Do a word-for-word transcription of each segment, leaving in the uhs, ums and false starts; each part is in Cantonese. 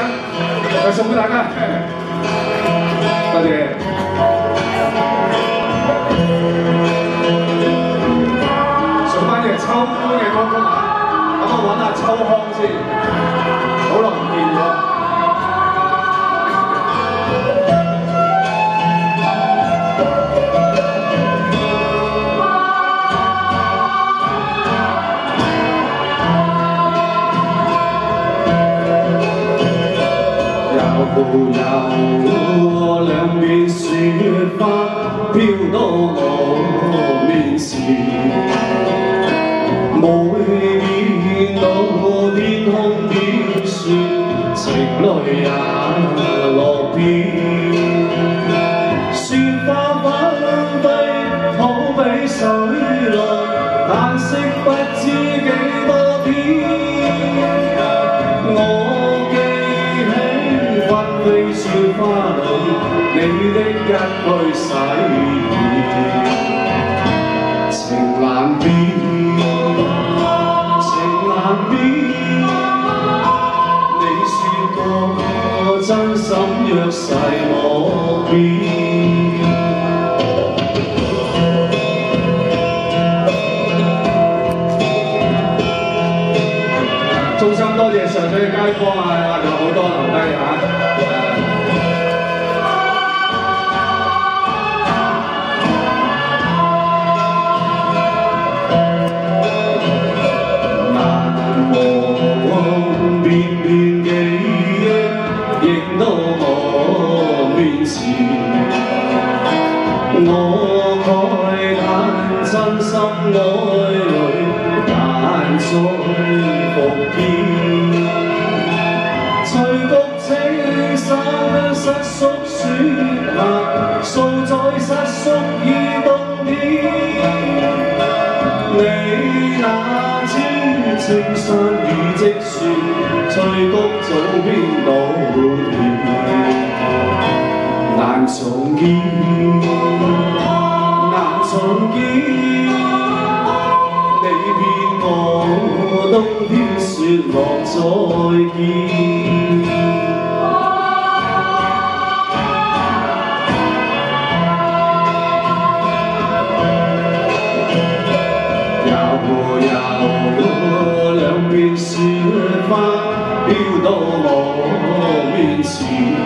就送俾大家，多謝。送翻隻秋歡嘅歌曲啊，咁我揾下秋康先，好耐唔見咗。 有兩片雪花飄到我面前，每見到天空飄雪，情淚也落遍。雪花紛飛，好比水浪，但惜不知幾多天。我 飛雪花裏，你的一句誓言，情難變，情難變。你說過真心若誓莫變。衷心多謝上水嘅街坊啊，仲有好多留低嚇。 我慨嘆真心愛侶難再復見，隨局青山失縮雪下，數載失縮於冬天。你那知青山已積雪，翠谷早變稻田，難重見。 重見你騙我，冬天雪落再見。有有兩片雪花飄到我面前，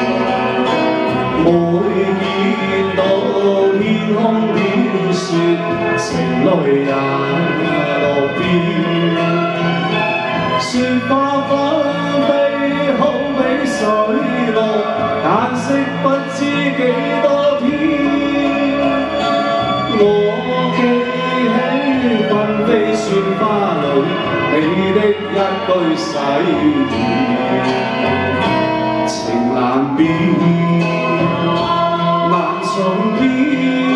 每見到天空。 雪情淚也落遍，雪花紛飛，好比水浪，但惜不知幾多天。我記起紛飛雪花裏，你的一句誓言，情難變，難重見。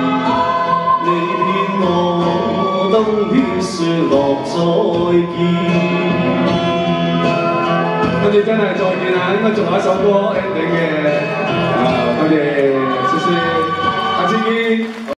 冬天雪落再見，跟住真係再見啦！應該仲有一首歌 ending 嘅，啊，多謝，謝謝，下次見。